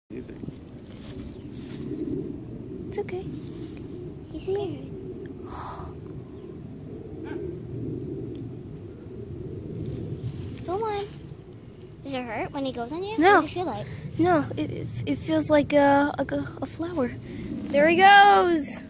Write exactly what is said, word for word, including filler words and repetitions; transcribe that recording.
Easy. It's okay. He's scared. Go on. Does it hurt when he goes on you? No. What does it feel like? No, it, it, it feels like a, like a, a flower. There he goes.